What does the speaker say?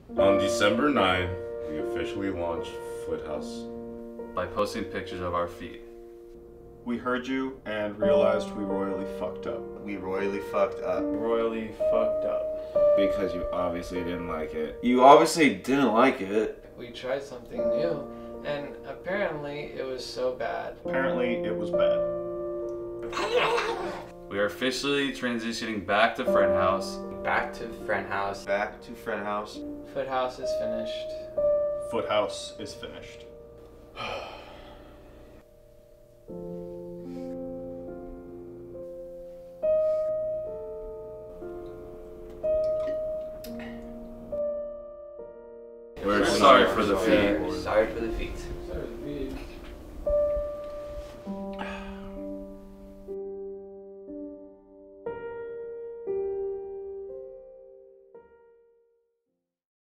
On December 9, we officially launched Fren Haus by posting pictures of our feet. We heard you and realized we royally fucked up. We royally fucked up. Royally fucked up. Because you obviously didn't like it. You obviously didn't like it. We tried something new, and apparently it was so bad. Apparently it was bad. We are officially transitioning back to Fren Haus. Back to Fren Haus. Back to Fren Haus. Fren Haus is finished. Fren Haus is finished. We're sorry for the feet. Sorry for the feet.